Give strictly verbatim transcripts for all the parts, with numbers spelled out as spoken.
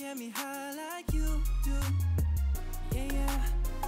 get me high like you do. Yeah, yeah.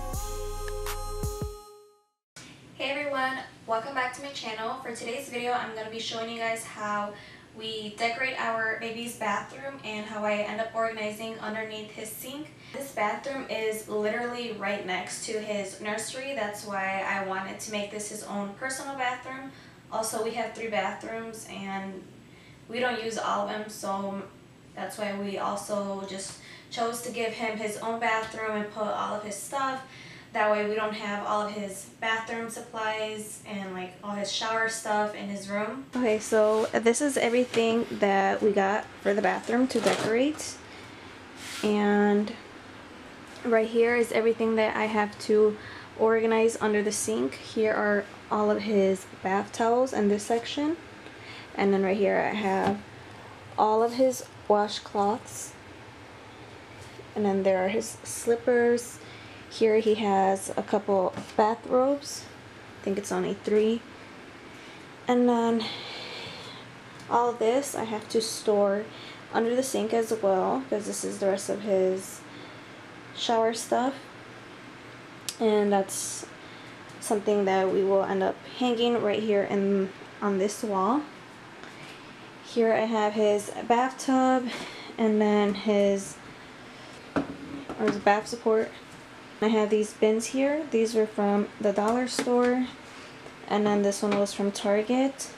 Hey everyone, welcome back to my channel. For today's video, I'm going to be showing you guys how we decorate our baby's bathroom and how I end up organizing underneath his sink. This bathroom is literally right next to his nursery. That's why I wanted to make this his own personal bathroom. Also, we have three bathrooms and we don't use all of them, so that's why we also just chose to give him his own bathroom and put all of his stuff. That way we don't have all of his bathroom supplies and like all his shower stuff in his room. Okay, so this is everything that we got for the bathroom to decorate. And right here is everything that I have to organize under the sink. Here are all of his bath towels in this section. And then right here I have all of his washcloths. And then there are his slippers. Here he has a couple bathrobes. I think it's only three. And then all this I have to store under the sink as well, because this is the rest of his shower stuff. And that's something that we will end up hanging right here in on this wall. Here I have his bathtub and then his, or his bath support. I have these bins here. These were from the dollar store, and then this one was from Target.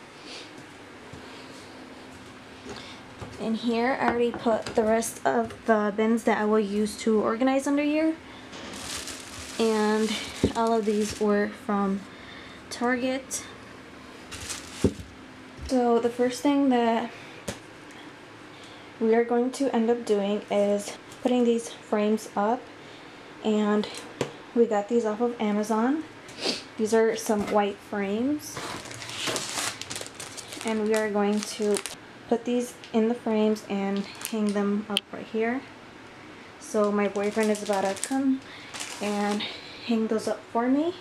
And here I already put the rest of the bins that I will use to organize under here. And all of these were from Target. So the first thing that we are going to end up doing is putting these frames up. And we got these off of Amazon. These are some white frames. And we are going to put these in the frames and hang them up right here. So my boyfriend is about to come and hang those up for me.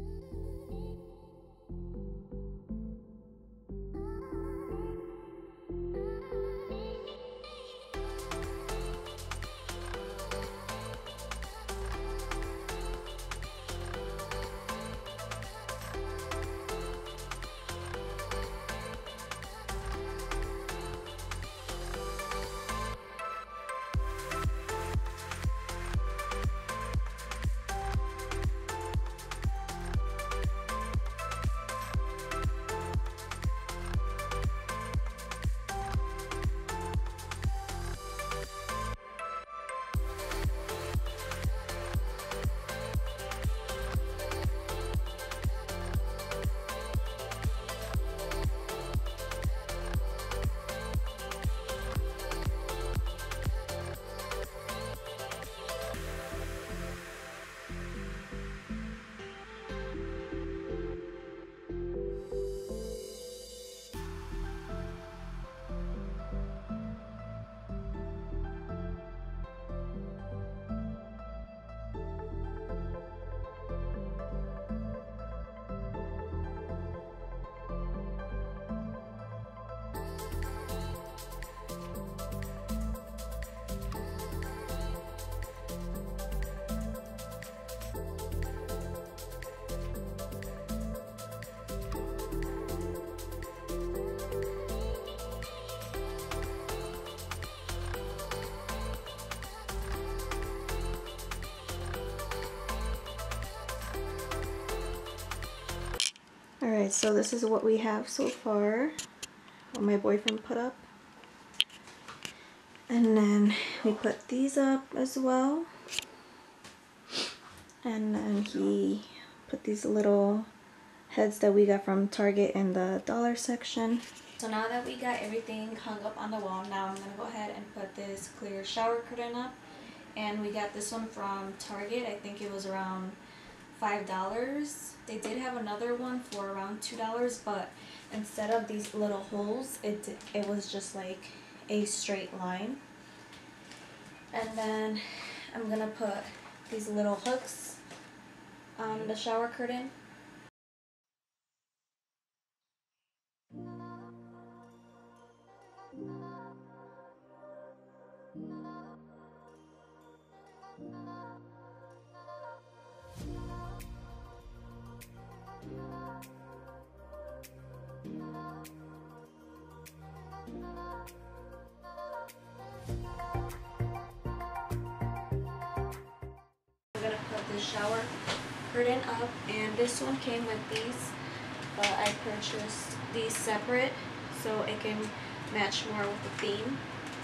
Alright, so this is what we have so far, what my boyfriend put up. And then we put these up as well. And then he put these little heads that we got from Target in the dollar section. So now that we got everything hung up on the wall, now I'm going to go ahead and put this clear shower curtain up. And we got this one from Target. I think it was around five dollars. They did have another one for around two dollars, but instead of these little holes, it, it was just like a straight line. And then I'm going to put these little hooks on the shower curtain. shower curtain up, and this one came with these, but I purchased these separate so it can match more with the theme.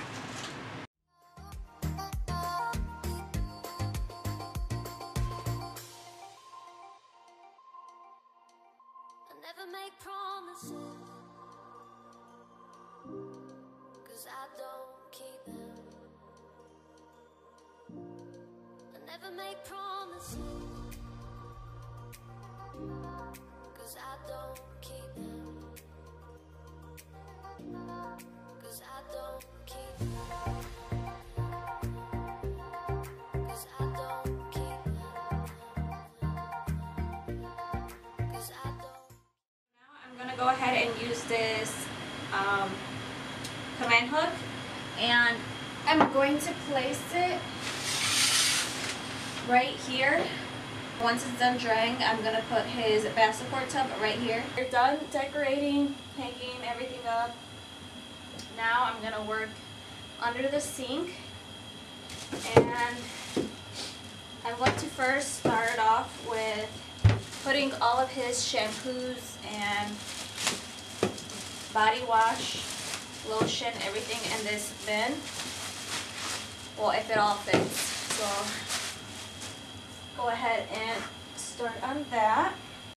I never make promises, 'cause I don't keep them. I never make promises, 'cause I don't keep them. 'Cause I don't keep them. 'Cause I don't keep them. 'Cause I don't. Now I'm gonna go ahead and use this um, command hook, and I'm going to place it right here. Once it's done drying, I'm gonna put his bath support tub right here. We're done decorating, hanging everything up. Now I'm gonna work under the sink, and I'm going to first start off with putting all of his shampoos and body wash, lotion, everything in this bin. Well, if it all fits. So go ahead and start on that.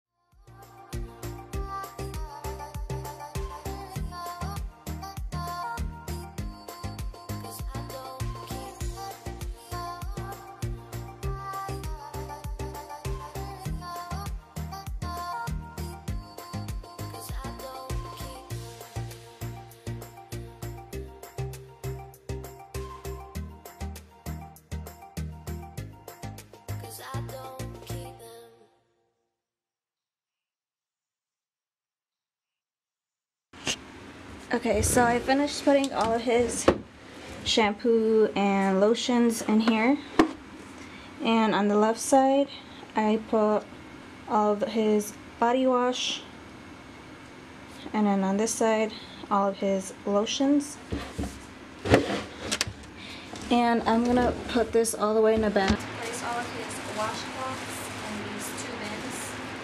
Okay, so I finished putting all of his shampoo and lotions in here, and on the left side I put all of his body wash, and then on this side all of his lotions. And I'm gonna put this all the way in the back. Place all of his washcloths in these two bins,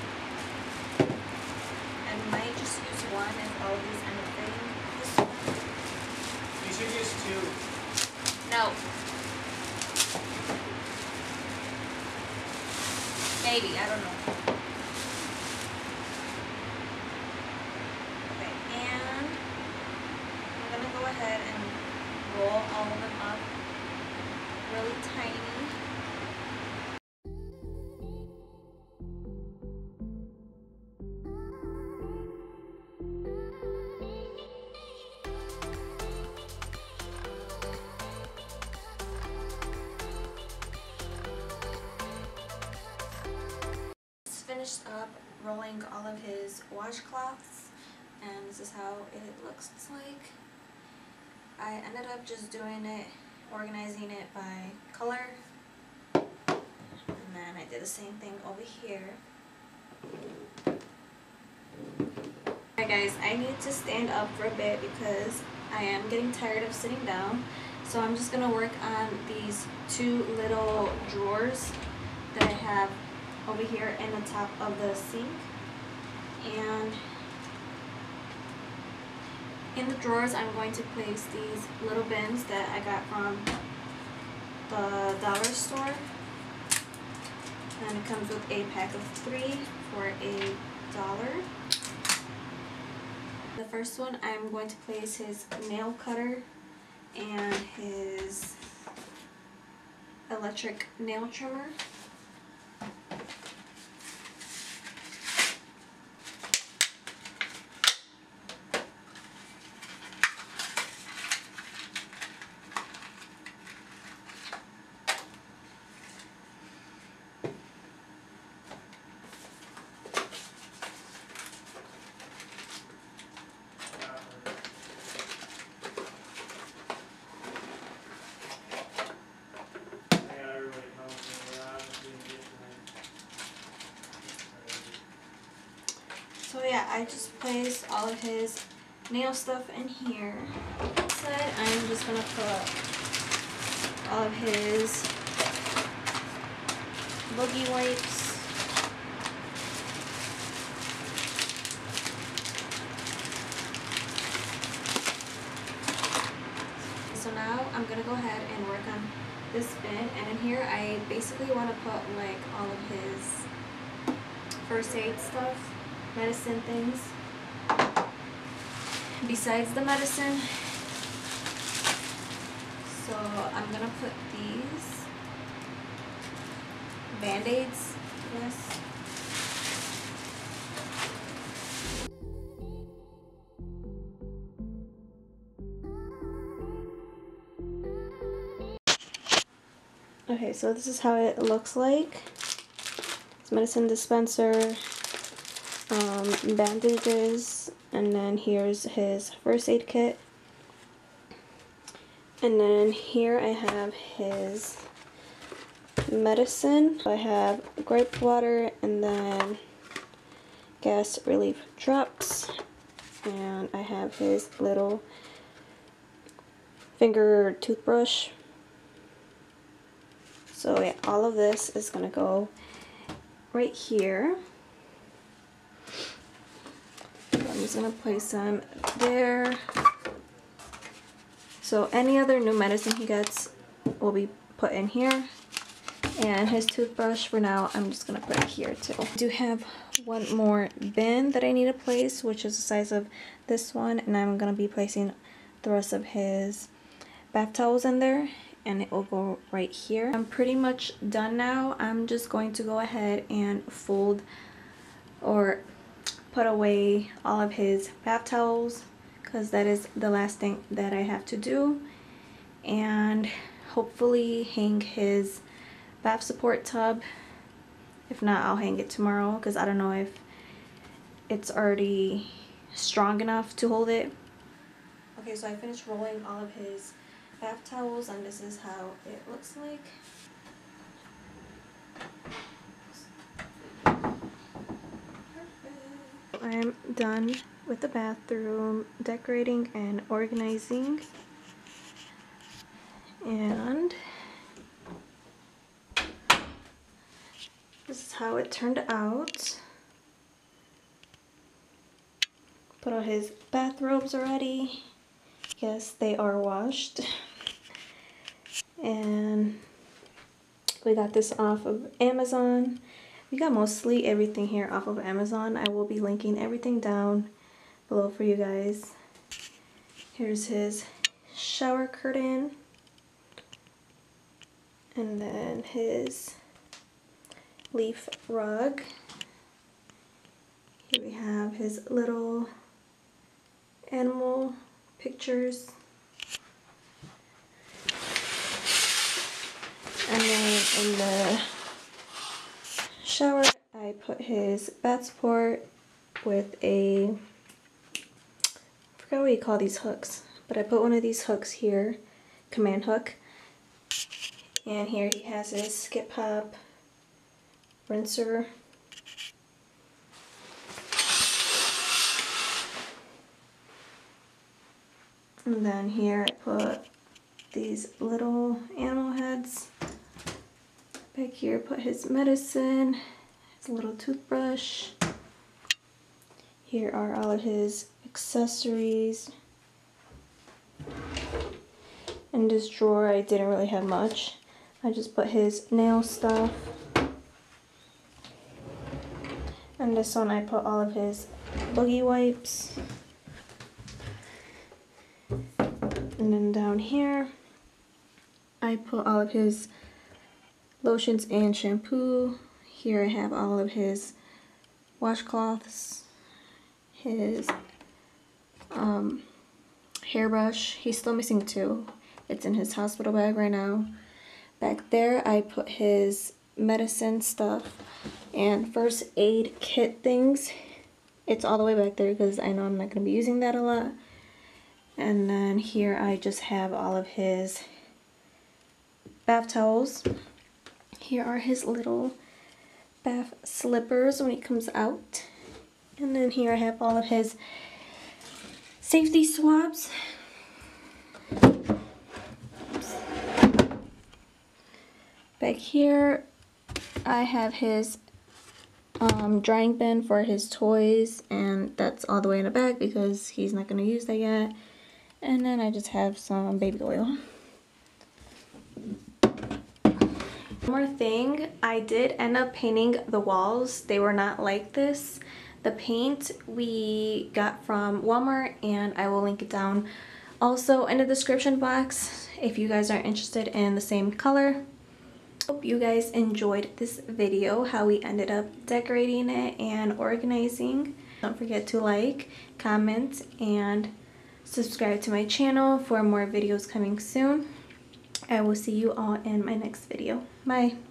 and might just use one if all of these end up fitting. You should use two. No. Maybe, I don't know. Okay, and I'm gonna go ahead and roll all of them up really tiny. Finished up rolling all of his washcloths, and this is how it looks like. I ended up just doing it, organizing it by color, and then I did the same thing over here. Alright guys, I need to stand up for a bit because I am getting tired of sitting down, so I'm just going to work on these two little drawers that I have over here in the top of the sink. And in the drawers I'm going to place these little bins that I got from the dollar store, and it comes with a pack of three for a dollar. The first one I'm going to place his nail cutter and his electric nail trimmer. So yeah, I just placed all of his nail stuff in here. This side, I'm just gonna put all of his boogie wipes. So now I'm gonna go ahead and work on this bin, and in here I basically want to put like all of his first aid stuff, medicine things. Besides the medicine, so I'm gonna put these band-aids, yes. Okay, so this is how it looks like. It's medicine dispenser, um, bandages, and then here's his first aid kit. And then here I have his medicine. I have grape water and then gas relief drops. And I have his little finger toothbrush. So yeah, all of this is gonna go right here. So I'm just gonna place them there. So any other new medicine he gets will be put in here. And his toothbrush for now, I'm just gonna put it here too. I do have one more bin that I need to place, which is the size of this one, and I'm gonna be placing the rest of his bath towels in there, and it will go right here. I'm pretty much done now. I'm just going to go ahead and fold or put away all of his bath towels, because that is the last thing that I have to do, and hopefully hang his bath support tub. If not, I'll hang it tomorrow, because I don't know if it's already strong enough to hold it. Okay, so I finished rolling all of his bath towels, and this is how it looks like. Perfect. I'm done with the bathroom decorating and organizing, and this is how it turned out. Put on his bathrobes already. Yes, they are washed. And we got this off of Amazon. We got mostly everything here off of Amazon. I will be linking everything down below for you guys. Here's his shower curtain. And then his leaf rug. Here we have his little animal pictures. And then in the shower, I put his bath support with a, I forgot what you call these hooks, but I put one of these hooks here, command hook. And here he has his Skip Hop rinser. And then here I put these little animal heads. Back here put his medicine, his little toothbrush. Here are all of his accessories. In this drawer I didn't really have much. I just put his nail stuff. And this one I put all of his boogie wipes. And then down here I put all of his lotions and shampoo. Here I have all of his washcloths, his um, hairbrush. He's still missing two. It's in his hospital bag right now. Back there I put his medicine stuff and first aid kit things. It's all the way back there because I know I'm not going to be using that a lot. And then here I just have all of his bath towels. Here are his little bath slippers when he comes out. And then here I have all of his safety swabs. Oops. Back here I have his um, drying bin for his toys, and that's all the way in the back because he's not going to use that yet. And then I just have some baby oil. One more thing, I did end up painting the walls. They were not like this. The paint we got from Walmart, and I will link it down also in the description box if you guys are interested in the same color. Hope you guys enjoyed this video, how we ended up decorating it and organizing. Don't forget to like, comment, and subscribe to my channel for more videos coming soon. I will see you all in my next video. Bye.